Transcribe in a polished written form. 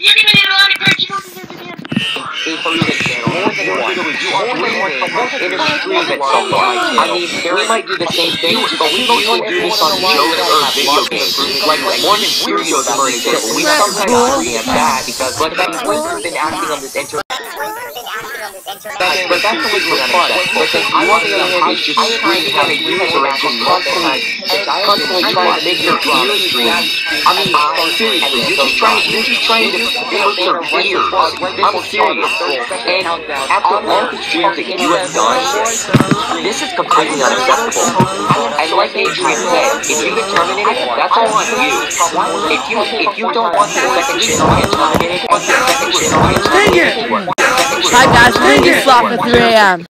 I mean, we might do the same thing, but we mostly do this on shows or video games. Like Mormon Studios, for example, we sometimes preempt that because we've been acting on this but that's completely unacceptable. Because I want the other hand is just trying to have a user and just constantly trying to make your ears stream. I mean, seriously, you're just trying to hurt your ears. I'm serious. And after all the streams that you have done, this is completely unacceptable. And like Adrian said, if you get terminated, that's all on you. If you don't want the second channel to get terminated, Hi guys, we're gonna get slapped at 3 AM.